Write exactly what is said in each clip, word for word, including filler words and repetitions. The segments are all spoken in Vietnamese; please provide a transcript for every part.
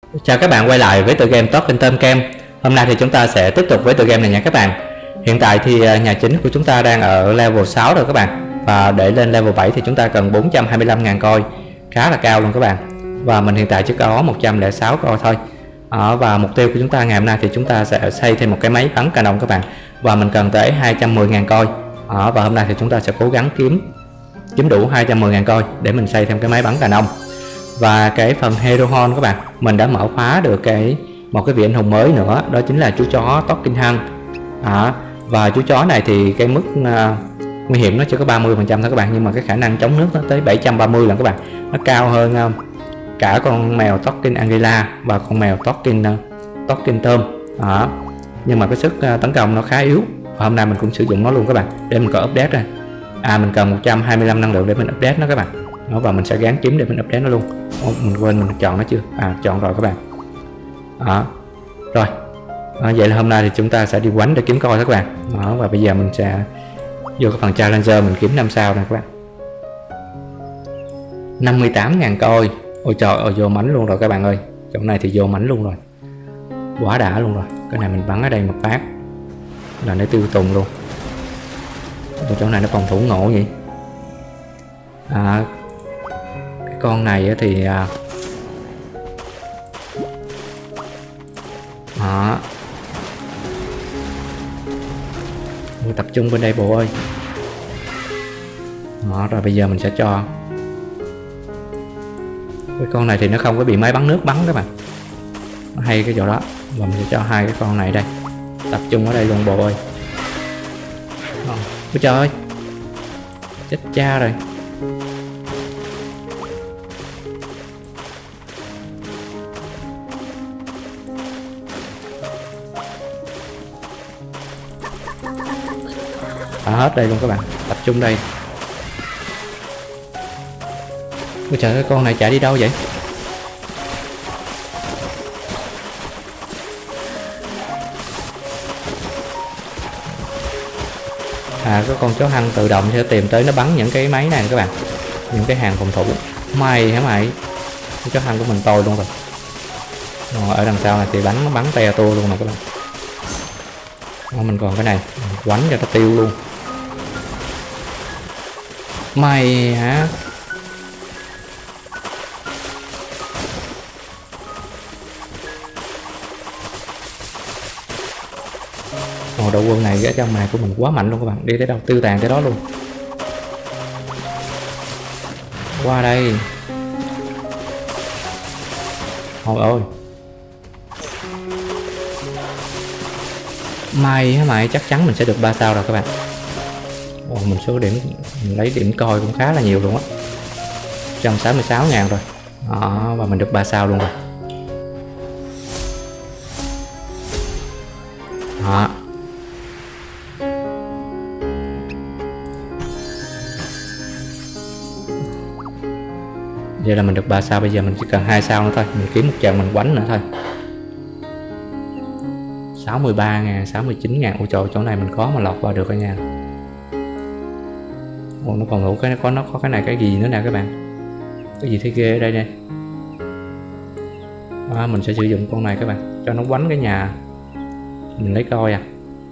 Chào các bạn quay lại với tựa game Talking Tom Cam. Hôm nay thì chúng ta sẽ tiếp tục với tựa game này nha các bạn. Hiện tại thì nhà chính của chúng ta đang ở level sáu rồi các bạn. Và để lên level bảy thì chúng ta cần bốn trăm hai mươi lăm ngàn coin, khá là cao luôn các bạn. Và mình hiện tại chỉ có một trăm lẻ sáu coin thôi. Ở và mục tiêu của chúng ta ngày hôm nay thì chúng ta sẽ xây thêm một cái máy bắn canon các bạn. Và mình cần tới hai trăm mười ngàn coin. Ở và hôm nay thì chúng ta sẽ cố gắng kiếm kiếm đủ hai trăm mười ngàn coin để mình xây thêm cái máy bắn canon. Và cái phần Hero Horn các bạn, mình đã mở khóa được cái một cái vị anh hùng mới nữa, đó chính là chú chó Talking Hung. À, và chú chó này thì cái mức uh, nguy hiểm nó chỉ có ba mươi phần trăm thôi các bạn, nhưng mà cái khả năng chống nước nó tới bảy trăm ba mươi lần các bạn, nó cao hơn uh, cả con mèo Talking Angela và con mèo Talking uh, Talking Tom. À, nhưng mà cái sức uh, tấn công nó khá yếu, và hôm nay mình cũng sử dụng nó luôn các bạn để mình có update rồi. À, mình cần một trăm hai mươi lăm năng lượng để mình update nó các bạn. Đó, và mình sẽ gán kiếm để mình update nó luôn. Ô, mình quên mình chọn nó chưa? À, chọn rồi các bạn. Đó. Rồi. À, vậy là hôm nay thì chúng ta sẽ đi quánh để kiếm coi các bạn. Đó, và bây giờ mình sẽ vô cái phần Challenger mình kiếm năm sao nè các bạn. năm mươi tám ngàn coi. Ôi trời ơi, vô mảnh luôn rồi các bạn ơi. Chỗ này thì vô mảnh luôn rồi. Quá đã luôn rồi. Cái này mình bắn ở đây một phát là nó tiêu tùng luôn. Chỗ này nó phòng thủ ngộ vậy. À, con này thì à, đó. Mình tập trung bên đây bộ ơi. Đó, rồi bây giờ mình sẽ cho cái con này thì nó không có bị máy bắn nước bắn các bạn, nó hay cái chỗ đó. Và mình sẽ cho hai cái con này đây tập trung ở đây luôn bộ ơi. Ôi trời ơi, chết cha rồi. À, hết đây luôn các bạn, tập trung đây. Ôi trời ơi, con này chạy đi đâu vậy? À, có con chó hăng tự động sẽ tìm tới nó bắn những cái máy này các bạn, những cái hàng phòng thủ. Mày hả mày? Con chó hăng của mình tôi luôn rồi. Rồi, ở đằng sau này thì bắn nó bắn te tua luôn nè các bạn. Đó, mình còn cái này quánh cho nó tiêu luôn. Mày hả? Ồ, đội quân này ở trong này của mình quá mạnh luôn các bạn, đi tới đâu tiêu tàn tới đó luôn. Qua đây. Ôi ơi. May hả mày? Chắc chắn mình sẽ được ba sao rồi các bạn. Ồ, mình số điểm mình lấy điểm coi cũng khá là nhiều luôn á, một trăm sáu mươi sáu ngàn rồi. Đó, và mình được ba sao luôn rồi. Đó. Vậy là mình được ba sao, bây giờ mình chỉ cần hai sao nữa thôi, mình kiếm một trận mình quánh nữa thôi. sáu mươi ba ngàn, sáu mươi chín ngàn. Ôi trời, chỗ này mình khó mà lọt vào được rồi nha. Ồ, nó còn ngủ cái có nó có cái này cái gì nữa nè các bạn. Cái gì thấy ghê ở đây nè. À, mình sẽ sử dụng con này các bạn cho nó quánh cái nhà. Mình lấy coi à.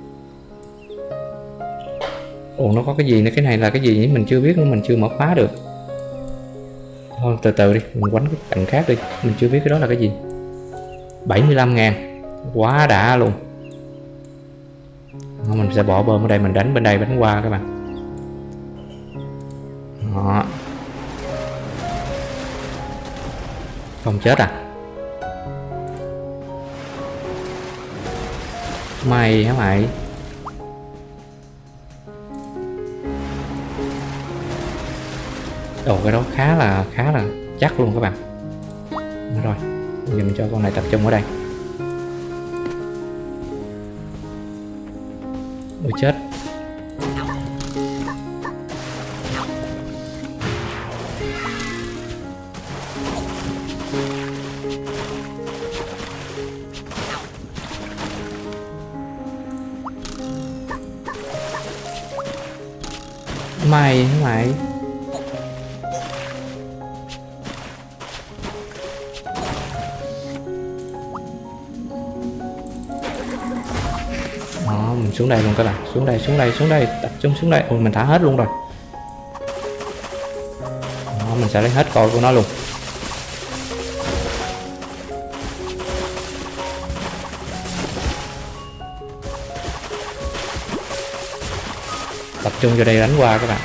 Ồ, nó có cái gì nữa, cái này là cái gì nhỉ? Mình chưa biết nữa, mình chưa mở khóa được. Thôi từ từ đi, mình quánh cái cạnh khác đi, mình chưa biết cái đó là cái gì. bảy mươi lăm ngàn, quá đã luôn. Đó, mình sẽ bỏ bơm ở đây, mình đánh bên đây đánh qua các bạn. Đó. Không chết à? Mày hả mày? Ồ, cái đó khá là khá là chắc luôn các bạn. Rồi, bây giờ mình cho con này tập trung ở đây. Ôi chết. Mày hả mày? Đó, mình xuống đây luôn các bạn, xuống đây xuống đây xuống đây, tập trung xuống đây. Ôi mình thả hết luôn rồi. Đó, mình sẽ lấy hết coi của nó luôn. Tập trung vô đây đánh qua các bạn.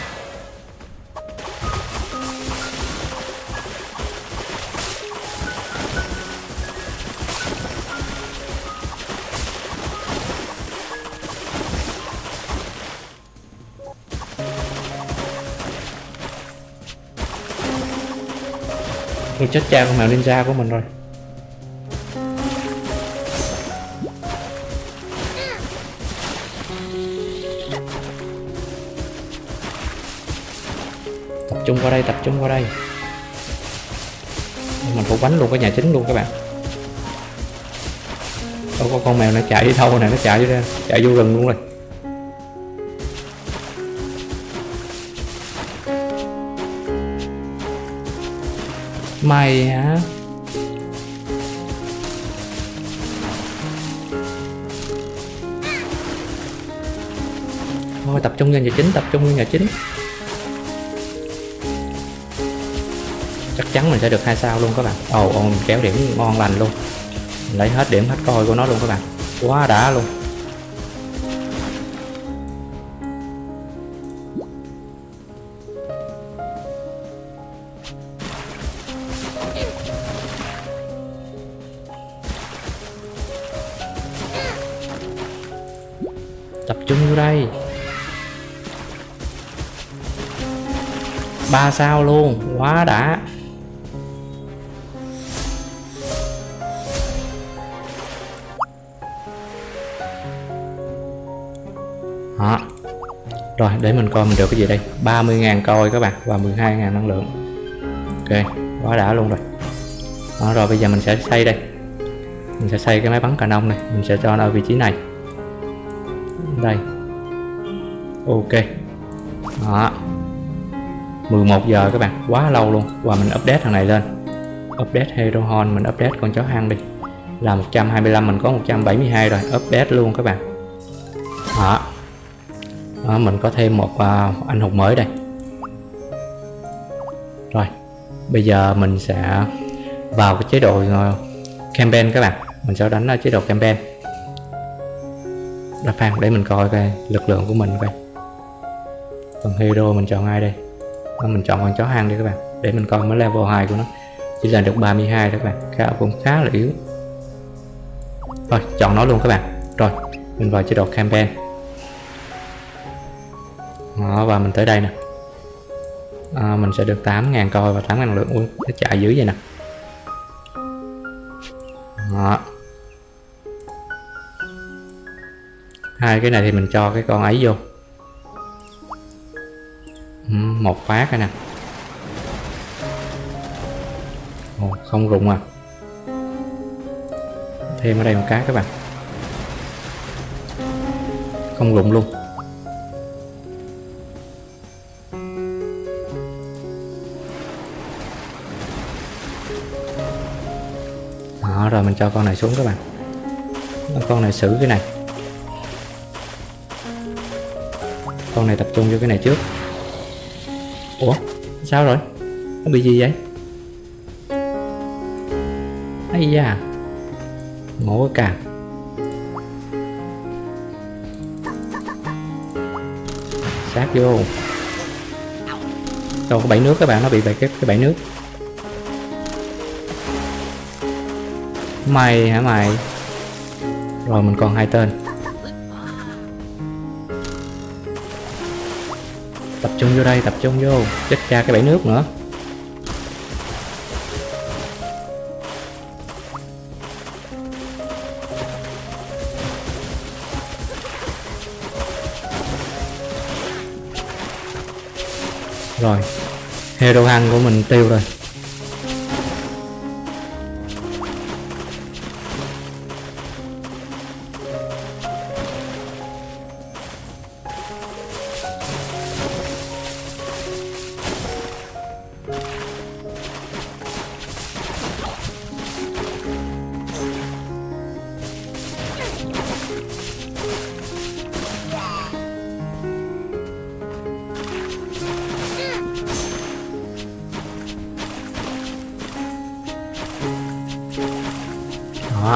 Ôi chết cha con mèo ninja của mình rồi. Tập trung qua đây, tập trung qua đây. Mình cũng bánh luôn cái nhà chính luôn các bạn. Đâu có con mèo nó chạy đi đâu này, nó chạy ra, chạy vô rừng luôn rồi. Mày hả? Thôi tập trung vào nhà chính, tập trung vào nhà chính. Chắc chắn mình sẽ được hai sao luôn các bạn. Ồ oh, oh, kéo điểm ngon lành luôn. Mình lấy hết điểm hết coi của nó luôn các bạn. Quá đã luôn. Tập trung vô đây. Ba sao luôn, quá đã. Đó. Rồi để mình coi mình được cái gì đây. Ba mươi ngàn coi các bạn và mười hai ngàn năng lượng. Ok, quá đã luôn rồi. Đó, rồi bây giờ mình sẽ xây đây. Mình sẽ xây cái máy bắn canon này. Mình sẽ cho nó ở vị trí này. Đây. Ok. Đó. mười một giờ các bạn, quá lâu luôn. Và mình update thằng này lên. Update Hero Horn, mình update con chó hăng đi. Là một trăm hai mươi lăm, mình có một trăm bảy mươi hai rồi. Update luôn các bạn. Đó. Đó, mình có thêm một uh, anh hùng mới đây. Rồi bây giờ mình sẽ vào cái chế độ uh, campaign các bạn. Mình sẽ đánh ở chế độ campaign. Đã phan để mình coi coi lực lượng của mình coi. Phần hero mình chọn ai đây? Đó, mình chọn con chó hang đi các bạn. Để mình coi mới level hai của nó. Chỉ là được ba mươi hai đó các bạn. Khá, cũng khá là yếu. Rồi chọn nó luôn các bạn. Rồi mình vào chế độ campaign. Đó, và mình tới đây nè. À, mình sẽ được tám ngàn coi và tám năng lượng. Ui, nó chạy dữ vậy nè. Đó. Hai cái này thì mình cho cái con ấy vô. Ừ, một phát cái nè. Ồ, không rụng à. Thêm ở đây một cái các bạn. Không rụng luôn. Đó, rồi mình cho con này xuống các bạn. Con này xử cái này. Con này tập trung vô cái này trước. Ủa sao rồi, nó bị gì vậy? Ây da, ngộ cái càng. Sát vô. Đâu có bẫy nước các bạn, nó bị bẫy cái, cái bẫy nước. Mày hả mày? Rồi mình còn hai tên. Tập trung vô đây, tập trung vô. Chết cha cái bẫy nước nữa. Rồi hero hăng của mình tiêu rồi. Đó.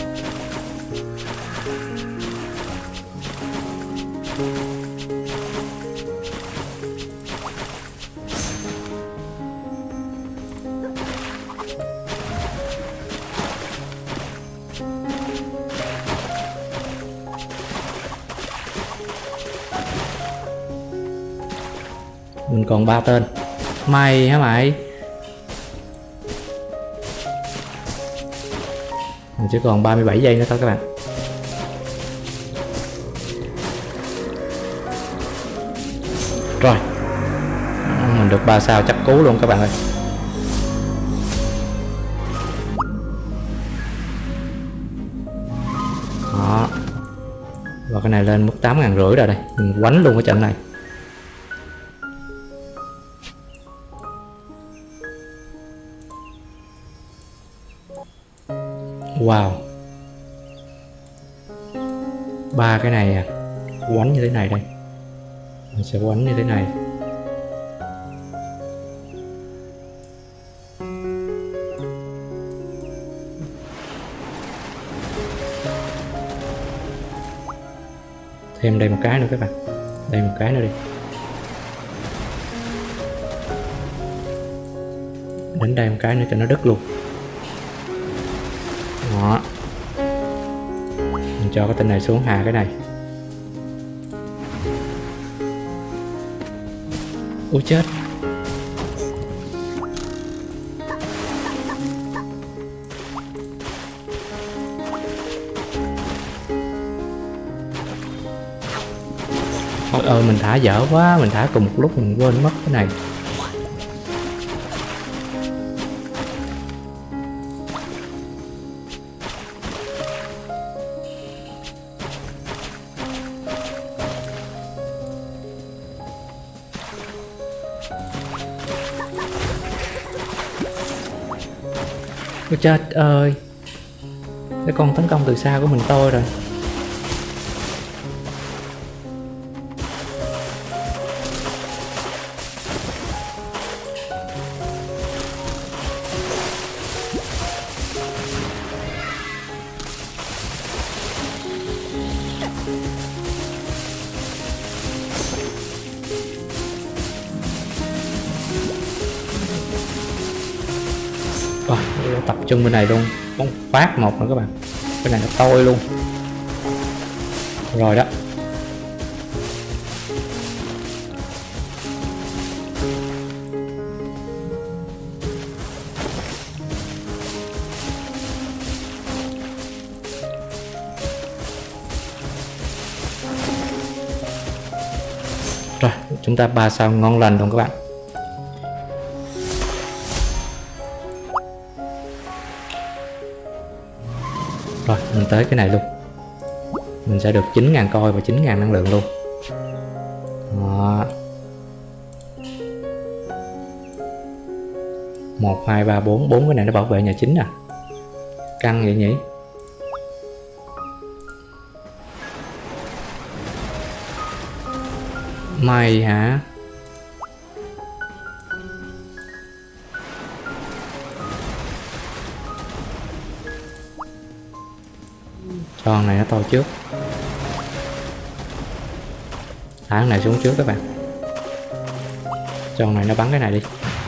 Mình còn ba tên. Mày hả mày? Mình chỉ còn ba mươi bảy giây nữa thôi các bạn. Rồi. Mình được ba sao chắc cú luôn các bạn ơi. Đó. Và cái này lên mức tám ngàn rưỡi rồi đây. Mình quánh luôn cái trận này. Wow. Ba cái này à. Quánh như thế này đây. Mình sẽ quánh như thế này. Thêm đây một cái nữa các bạn. Đây một cái nữa đi. Đến đây một cái nữa cho nó đứt luôn. Đó. Mình cho cái tên này xuống hạ cái này. Ui chết. Ôi ơi mình thả dở quá. Mình thả cùng một lúc mình quên mất cái này. Ôi chết ơi. Cái con tấn công từ xa của mình tôi rồi. Rồi, tập trung bên này luôn. Bóng phát một nữa các bạn. Cái này là tôi luôn. Rồi đó. Rồi, chúng ta ba sao ngon lành luôn các bạn. Rồi, mình tới cái này luôn. Mình sẽ được chín ngàn coin và chín ngàn năng lượng luôn. Đó. một, hai, ba, bốn. bốn cái này nó bảo vệ nhà chính à. Căng vậy nhỉ. Mày hả? Con này nó to trước. Thả cái này xuống trước các bạn. Con này nó bắn cái này đi.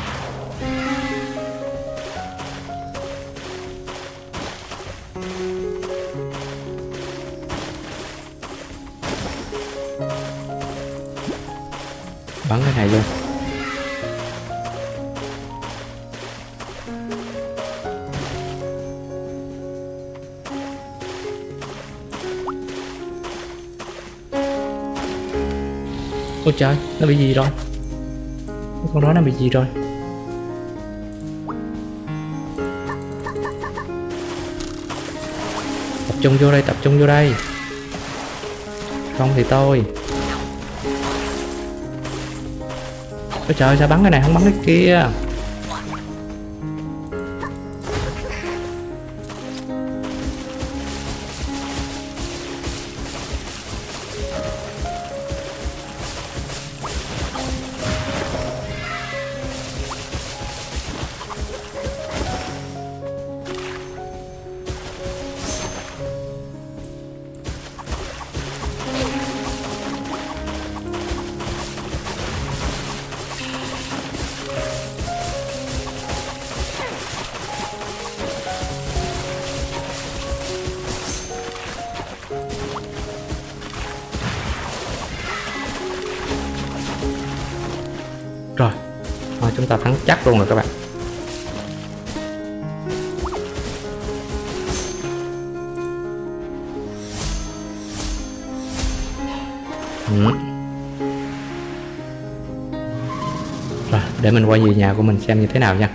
Bắn cái này luôn. Ôi trời, nó bị gì rồi? Con đó nó bị gì rồi? Tập trung vô đây, tập trung vô đây. Không thì tôi. Ôi trời, sao bắn cái này không bắn cái kia? chúng ta thắng chắc luôn rồi các bạn. Ừ. Rồi, để mình quay về nhà của mình xem như thế nào nha.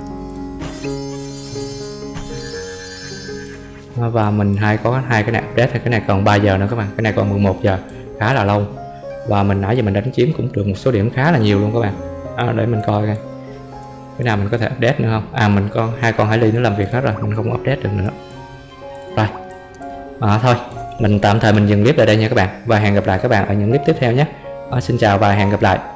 Và mình hay có hai cái này update, thì cái này còn ba giờ nữa các bạn, cái này còn mười một giờ, khá là lâu. Và mình nãy giờ mình đánh chiếm cũng được một số điểm khá là nhiều luôn các bạn. À, để mình coi coi cái nào mình có thể update nữa không. À, mình có hai con hải ly nó làm việc hết rồi, mình không update được nữa. Rồi à, thôi mình tạm thời mình dừng clip tại đây nha các bạn, và hẹn gặp lại các bạn ở những clip tiếp theo nhé. À, xin chào và hẹn gặp lại.